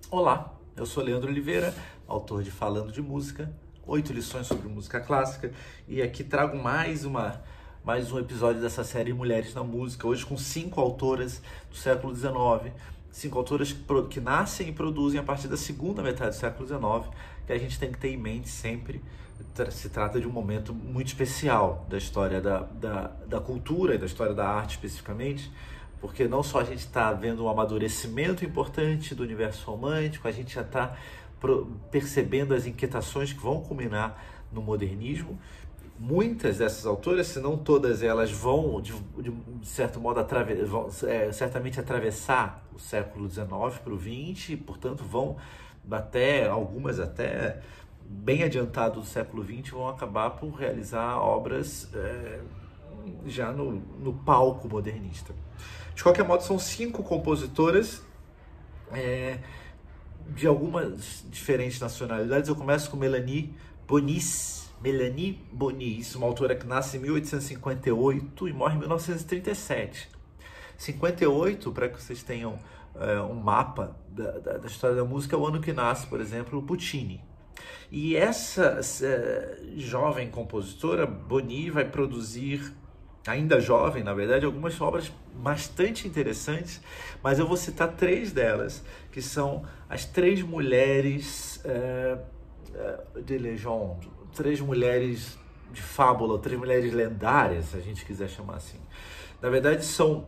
Olá, eu sou Leandro Oliveira, autor de Falando de Música, 8 lições sobre música clássica, e aqui trago mais um episódio dessa série Mulheres na Música, hoje com 5 autoras do século XIX, 5 autoras que nascem e produzem a partir da segunda metade do século XIX, que a gente tem que ter em mente sempre. Se trata de um momento muito especial da história da cultura e da história da arte especificamente, porque não só a gente está vendo um amadurecimento importante do universo romântico, a gente já está percebendo as inquietações que vão culminar no modernismo. Muitas dessas autoras, se não todas elas, vão, de certo modo, certamente atravessar o século XIX para o XX, e, portanto, algumas até bem adiantado do século XX, vão acabar por realizar obras já no palco modernista. De qualquer modo, são 5 compositoras de algumas diferentes nacionalidades. Eu começo com Mélanie Bonis, uma autora que nasce em 1858 e morre em 1937. 58, para que vocês tenham um mapa da história da música, é o ano que nasce, por exemplo, o Puccini. E essa jovem compositora, Boni, vai produzir, ainda jovem, na verdade, algumas obras bastante interessantes, mas eu vou citar 3 delas, que são as 3 mulheres de legende, 3 mulheres de fábula, 3 mulheres lendárias, se a gente quiser chamar assim. Na verdade,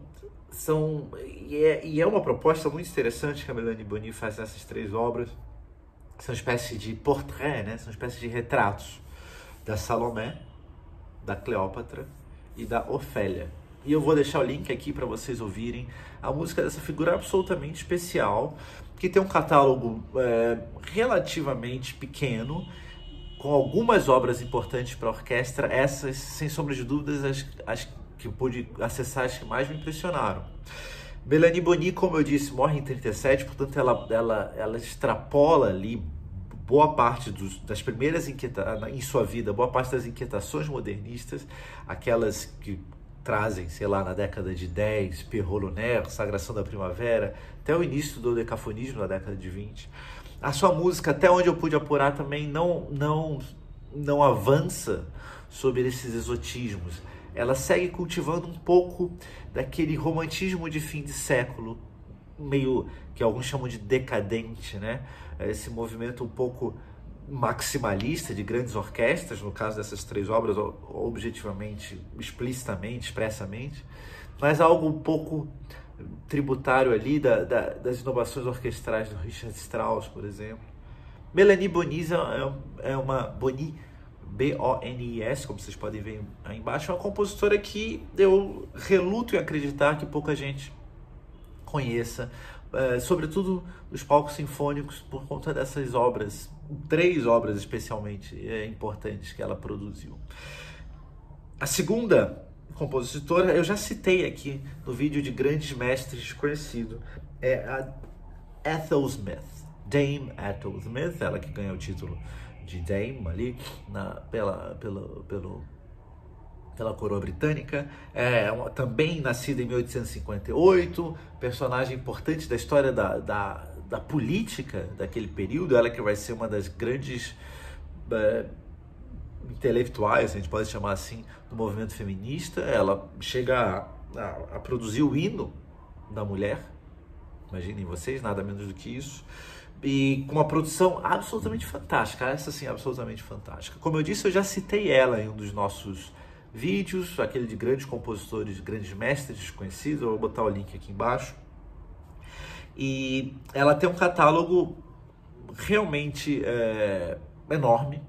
é uma proposta muito interessante que a Mélanie Boni faz nessas 3 obras. São espécies de portrait, né? São espécies de retratos da Salomé, da Cleópatra e da Ofélia. E eu vou deixar o link aqui para vocês ouvirem a música dessa figura absolutamente especial, que tem um catálogo relativamente pequeno, com algumas obras importantes para a orquestra. Essas, sem sombra de dúvidas, as que eu pude acessar, as que mais me impressionaram. Mélanie Boni, como eu disse, morre em 37, portanto ela extrapola ali boa parte das primeiras em sua vida, boa parte das inquietações modernistas, aquelas que trazem, sei lá, na década de 10, Pierrot Lunaire, Sagração da Primavera, até o início do decafonismo na década de 20. A sua música, até onde eu pude apurar, também não avança sobre esses exotismos. Ela segue cultivando um pouco daquele romantismo de fim de século, meio que alguns chamam de decadente, né? Esse movimento um pouco maximalista de grandes orquestras, no caso dessas 3 obras, objetivamente, explicitamente, expressamente, mas algo um pouco tributário ali das inovações orquestrais do Richard Strauss, por exemplo. Mélanie Bonis é uma Boni, B-O-N-I-S, como vocês podem ver aí embaixo, é uma compositora que eu reluto em acreditar que pouca gente conheça, sobretudo os palcos sinfônicos, por conta dessas obras, 3 obras especialmente importantes que ela produziu. A segunda compositora, eu já citei aqui no vídeo de grandes mestres desconhecidos, é a Ethel Smith, Dame Ethel Smith, ela que ganha o título de Dame ali pela coroa britânica, também nascida em 1858, personagem importante da história da política daquele período. Ela que vai ser uma das grandes intelectuais, a gente pode chamar assim, do movimento feminista. Ela chega a produzir o hino da mulher, imaginem vocês, nada menos do que isso, e com uma produção absolutamente fantástica, essa sim, absolutamente fantástica. Como eu disse, eu já citei ela em um dos nossos vídeos, aquele de grandes compositores, grandes mestres desconhecidos, eu vou botar o link aqui embaixo. E ela tem um catálogo realmente enorme.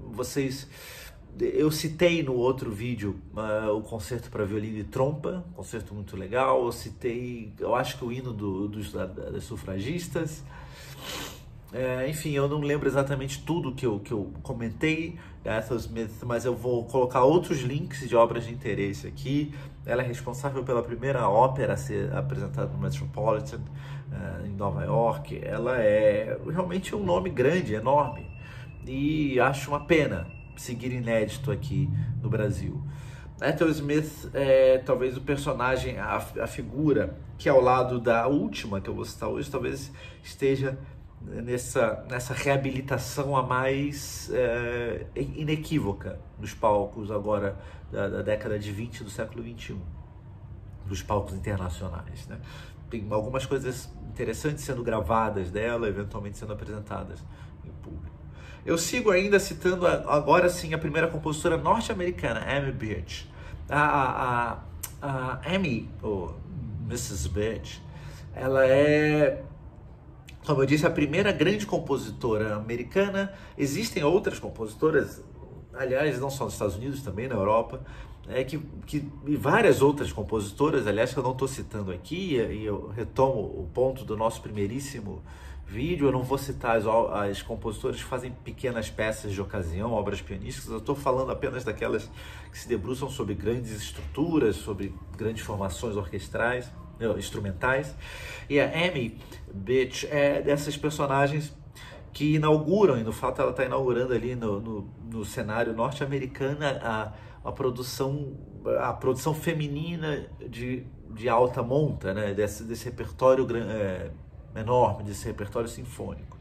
Eu citei no outro vídeo o concerto para violino e trompa, um concerto muito legal. Eu acho que o hino das sufragistas. Enfim, eu não lembro exatamente tudo que eu comentei da Ethel Smith, mas eu vou colocar outros links de obras de interesse aqui. Ela é responsável pela primeira ópera a ser apresentada no Metropolitan, em Nova York. Ela é realmente um nome grande, enorme, e acho uma pena seguir inédito aqui no Brasil. Ethel Smith é talvez o personagem, a figura que ao lado da última que eu vou citar hoje, talvez esteja nessa reabilitação a mais inequívoca dos palcos agora da década de 20 do século XXI, dos palcos internacionais, né? Tem algumas coisas interessantes sendo gravadas dela, eventualmente sendo apresentadas em público. Eu sigo ainda citando agora sim a primeira compositora norte-americana, Amy Birch. A Amy, ou Mrs. Birch, ela é, como eu disse, a primeira grande compositora americana. Existem outras compositoras, aliás, não só nos Estados Unidos, também na Europa, e várias outras compositoras, aliás, que eu não estou citando aqui, e eu retomo o ponto do nosso primeiríssimo vídeo. Eu não vou citar as compositoras que fazem pequenas peças de ocasião, obras pianísticas. Eu estou falando apenas daquelas que se debruçam sobre grandes estruturas, sobre grandes formações orquestrais, instrumentais. E a Amy Birch é dessas personagens que inauguram, e no fato ela está inaugurando ali no cenário norte-americano a produção feminina de alta monta, né? desse repertório enorme, desse repertório sinfônico.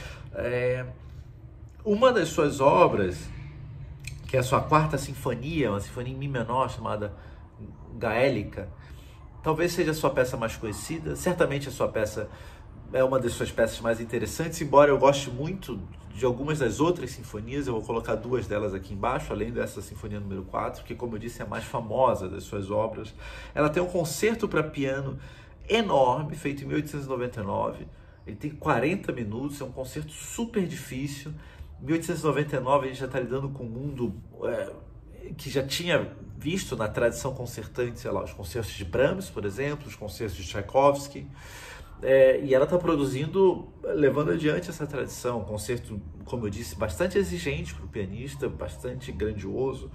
Uma das suas obras, que é a sua quarta sinfonia, uma sinfonia em mi menor chamada Gaélica, talvez seja a sua peça mais conhecida. Certamente a sua peça é uma das suas peças mais interessantes, embora eu goste muito de algumas das outras sinfonias. Eu vou colocar duas delas aqui embaixo, além dessa sinfonia número 4, que, como eu disse, é a mais famosa das suas obras. Ela tem um concerto para piano enorme, feito em 1899. Ele tem 40 minutos, é um concerto super difícil. Em 1899 a gente já está lidando com um mundo que já tinha visto na tradição concertante, sei lá, os concertos de Brahms, por exemplo, os concertos de Tchaikovsky. E ela está produzindo, levando adiante essa tradição. Um concerto, como eu disse, bastante exigente para o pianista, bastante grandioso,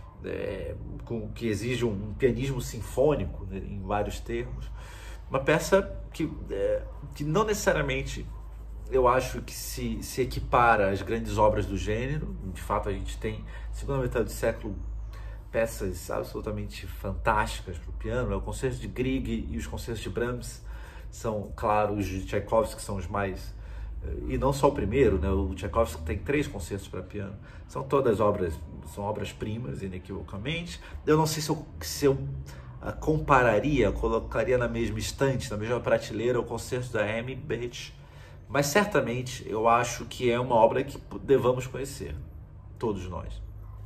que exige um pianismo sinfônico, né, em vários termos. Uma peça que não necessariamente eu acho que se equipara às grandes obras do gênero. De fato, a gente tem, na segunda metade do século, peças absolutamente fantásticas para o piano. O concerto de Grieg e os concertos de Brahms são, claro, os de Tchaikovsky, que são os mais... E não só o primeiro, né? O Tchaikovsky tem 3 concertos para piano. São todas são obras-primas, inequivocamente. Eu não sei se eu compararia, colocaria na mesma estante, na mesma prateleira, o concerto da Amy Birch, mas certamente eu acho que é uma obra que devamos conhecer, todos nós.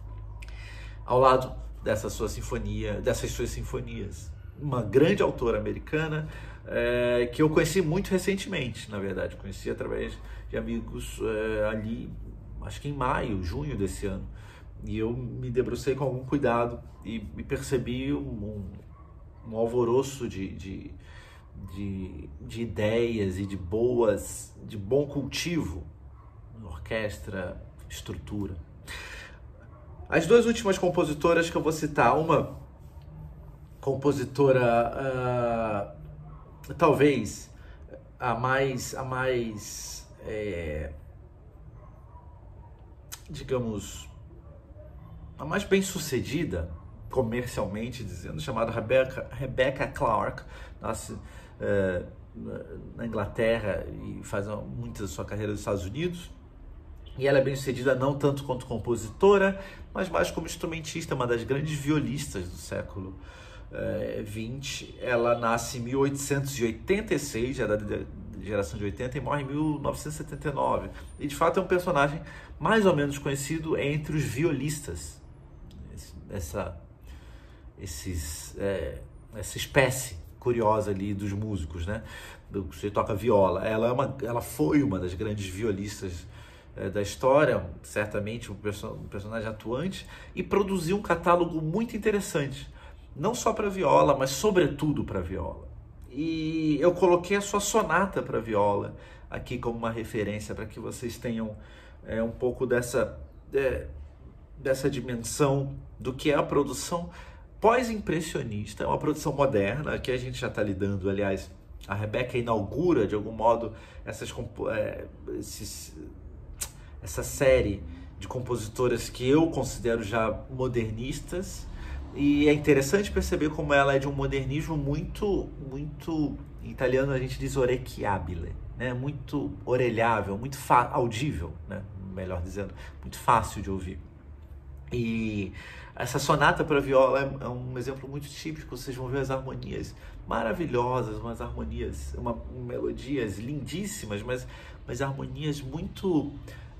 Ao lado dessas suas sinfonias, uma grande autora americana, que eu conheci muito recentemente, na verdade. Conheci através de amigos ali, acho que em maio, junho desse ano. E eu me debrucei com algum cuidado e percebi um alvoroço de ideias e de bom cultivo, orquestra, estrutura. As duas últimas compositoras que eu vou citar, uma compositora talvez a mais digamos, a mais bem sucedida comercialmente dizendo, chamada Rebecca Clark. Nasce na Inglaterra e faz muita da sua carreira nos Estados Unidos. E ela é bem sucedida não tanto quanto compositora, mas mais como instrumentista, uma das grandes violistas do século XX. Ela nasce em 1886, era da geração de 80, e morre em 1979. E de fato é um personagem mais ou menos conhecido entre os violistas. Essa espécie curiosa ali dos músicos, né? Você toca viola. Ela foi uma das grandes violistas da história, certamente um personagem atuante, e produziu um catálogo muito interessante, não só para viola, mas sobretudo para viola. E eu coloquei a sua sonata para viola aqui como uma referência, para que vocês tenham um pouco dessa dimensão do que é a produção pós-impressionista. É uma produção moderna, que a gente já está lidando. Aliás, a Rebecca inaugura, de algum modo, essa série de compositoras que eu considero já modernistas. E é interessante perceber como ela é de um modernismo muito, muito, em italiano a gente diz orecchiabile, né? Muito orelhável, muito audível, né? Melhor dizendo, muito fácil de ouvir. E essa sonata para viola é um exemplo muito típico. Vocês vão ver as harmonias maravilhosas, umas harmonias, melodias lindíssimas, mas harmonias muito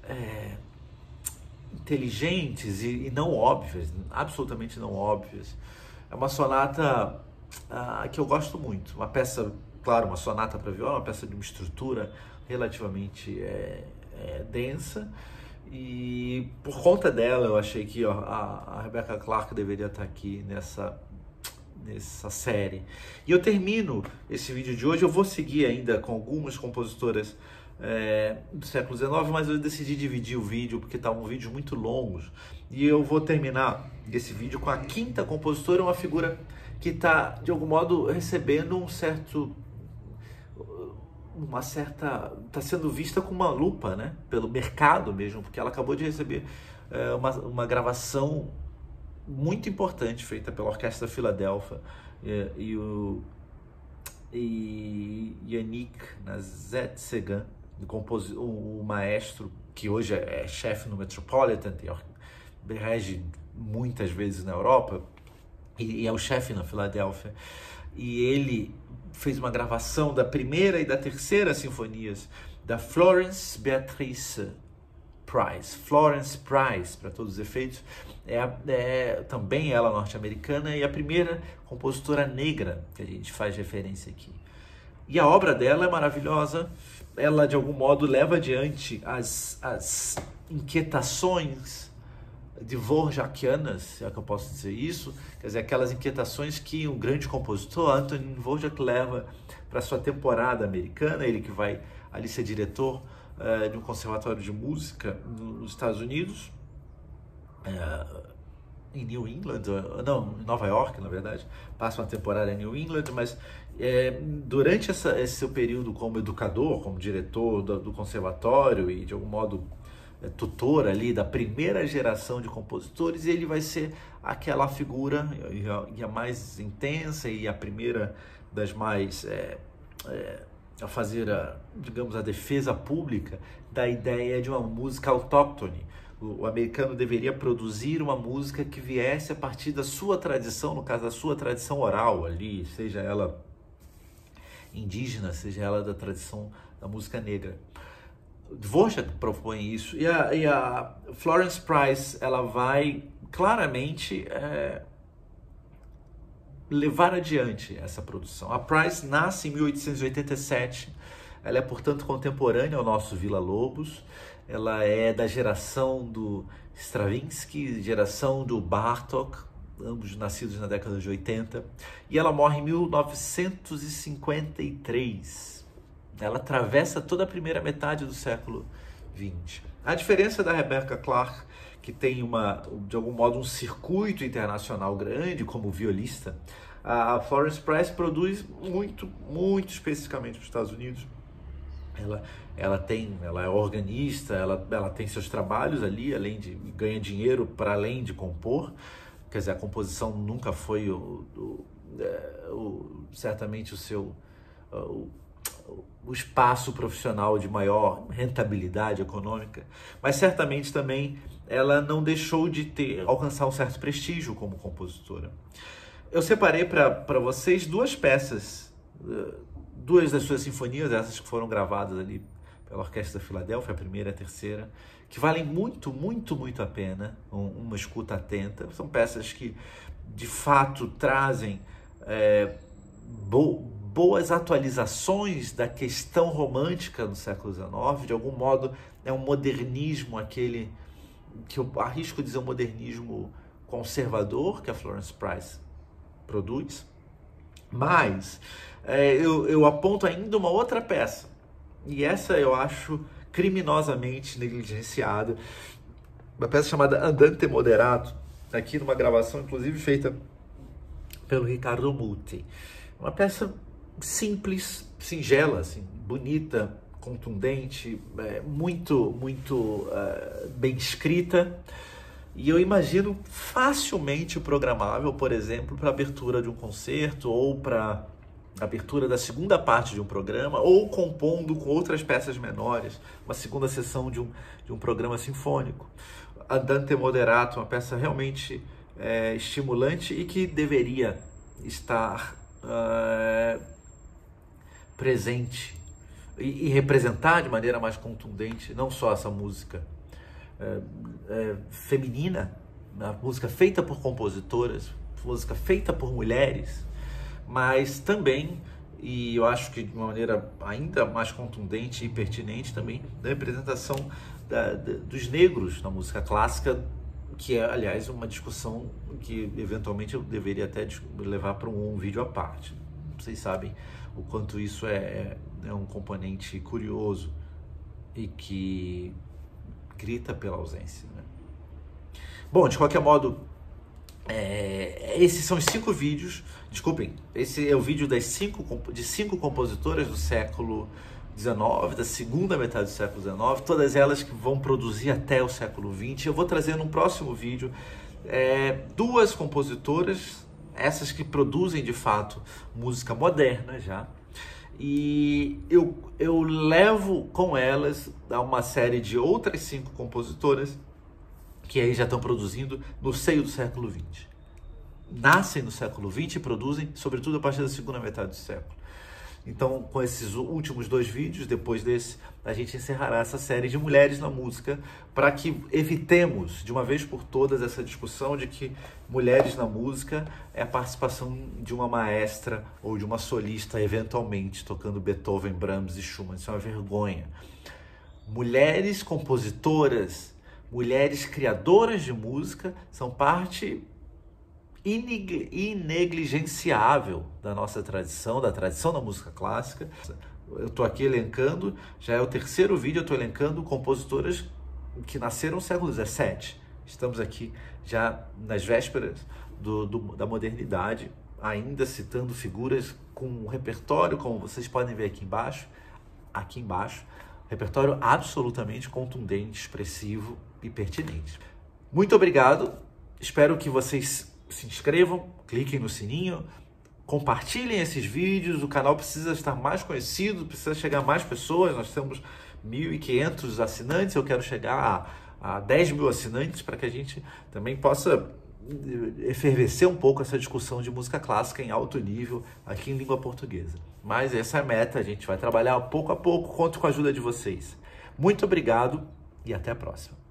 inteligentes e não óbvias, absolutamente não óbvias. É uma sonata que eu gosto muito. Uma peça, claro, uma sonata para viola, uma peça de uma estrutura relativamente densa. E por conta dela, eu achei que a Rebecca Clark deveria estar aqui nessa série. E eu termino esse vídeo de hoje. Eu vou seguir ainda com algumas compositoras do século XIX, mas eu decidi dividir o vídeo porque estavam vídeos muito longos. E eu vou terminar esse vídeo com a quinta compositora, uma figura que está, de algum modo, recebendo está sendo vista com uma lupa, né? Pelo mercado mesmo, porque ela acabou de receber uma gravação muito importante feita pela Orquestra Filadélfia e Yannick Nazet-Segan, o maestro que hoje é chefe no Metropolitan, rege muitas vezes na Europa e é o chefe na Filadélfia. E ele fez uma gravação da primeira e da terceira sinfonias da Florence Beatrice Price. Florence Price, para todos os efeitos, também ela norte-americana e a primeira compositora negra que a gente faz referência aqui. E a obra dela é maravilhosa. Ela, de algum modo, leva adiante as inquietações dvorakianas, é que eu posso dizer isso, quer dizer, aquelas inquietações que um grande compositor, Antonin Dvorak, leva para sua temporada americana, ele que vai ali ser diretor de um conservatório de música nos Estados Unidos, em New England, não, em Nova York, na verdade, passa uma temporada em New England, mas durante esse seu período como educador, como diretor do conservatório e de algum modo tutor ali da primeira geração de compositores, ele vai ser aquela figura e a mais intensa e a primeira das mais a fazer digamos, a defesa pública da ideia de uma música autóctone. O americano deveria produzir uma música que viesse a partir da sua tradição, no caso da sua tradição oral ali, seja ela indígena, seja ela da tradição da música negra. Dvorak propõe isso e a Florence Price, ela vai claramente levar adiante essa produção. A Price nasce em 1887, ela é, portanto, contemporânea ao nosso Villa-Lobos, ela é da geração do Stravinsky, geração do Bartók, ambos nascidos na década de 80, e ela morre em 1953. Ela atravessa toda a primeira metade do século XX. A diferença da Rebecca Clark, que tem de algum modo um circuito internacional grande como violista, a Florence Price produz muito especificamente para os Estados Unidos. Ela é organista, ela tem seus trabalhos ali, além de ganha dinheiro para além de compor. Quer dizer, a composição nunca foi certamente o espaço profissional de maior rentabilidade econômica, mas certamente também ela não deixou de alcançar um certo prestígio como compositora. Eu separei para vocês duas peças, duas das suas sinfonias, essas que foram gravadas ali pela Orquestra da Filadélfia, a primeira e a terceira, que valem muito a pena uma escuta atenta. São peças que, de fato, trazem boas atualizações da questão romântica do século XIX. De algum modo, é um modernismo, aquele que eu arrisco dizer um modernismo conservador, que a Florence Price produz. Mas eu aponto ainda uma outra peça, e essa eu acho criminosamente negligenciada, uma peça chamada Andante Moderato, aqui numa gravação inclusive feita pelo Riccardo Muti. Uma peça simples, singela, assim, bonita, contundente, muito bem escrita, e eu imagino facilmente programável, por exemplo, para a abertura de um concerto ou para abertura da segunda parte de um programa, ou compondo com outras peças menores, uma segunda sessão de um programa sinfônico. Andante Moderato, uma peça realmente estimulante e que deveria estar presente e representar de maneira mais contundente não só essa música feminina, a música feita por compositoras, música feita por mulheres, mas também, e eu acho que de uma maneira ainda mais contundente e pertinente também, da representação dos negros na música clássica, que é, aliás, uma discussão que eventualmente eu deveria até levar para um vídeo à parte. Vocês sabem o quanto isso é um componente curioso e que grita pela ausência, né? Bom, de qualquer modo, esses são os 5 vídeos. Desculpem, esse é o vídeo de 5 compositoras do século XIX, da segunda metade do século XIX, todas elas que vão produzir até o século XX. Eu vou trazer no próximo vídeo 2 compositoras, essas que produzem de fato música moderna já, e eu levo com elas a uma série de outras 5 compositoras que aí já estão produzindo no seio do século XX. Nascem no século XX e produzem, sobretudo, a partir da segunda metade do século. Então, com esses últimos 2 vídeos, depois desse, a gente encerrará essa série de mulheres na música, para que evitemos, de uma vez por todas, essa discussão de que mulheres na música é a participação de uma maestra ou de uma solista, eventualmente, tocando Beethoven, Brahms e Schumann. Isso é uma vergonha. Mulheres compositoras, mulheres criadoras de música são parte inegligenciável da nossa tradição, da tradição da música clássica. Eu estou aqui elencando, já é o 3º vídeo, eu estou elencando compositoras que nasceram no século XVII. Estamos aqui já nas vésperas da modernidade, ainda citando figuras com um repertório, como vocês podem ver aqui embaixo, repertório absolutamente contundente, expressivo e pertinente. Muito obrigado, espero que vocês se inscrevam, cliquem no sininho, compartilhem esses vídeos, o canal precisa estar mais conhecido, precisa chegar a mais pessoas, nós temos 1.500 assinantes, eu quero chegar a 10.000 assinantes para que a gente também possa efervescer um pouco essa discussão de música clássica em alto nível aqui em língua portuguesa. Mas essa é a meta, a gente vai trabalhar pouco a pouco, conto com a ajuda de vocês. Muito obrigado e até a próxima.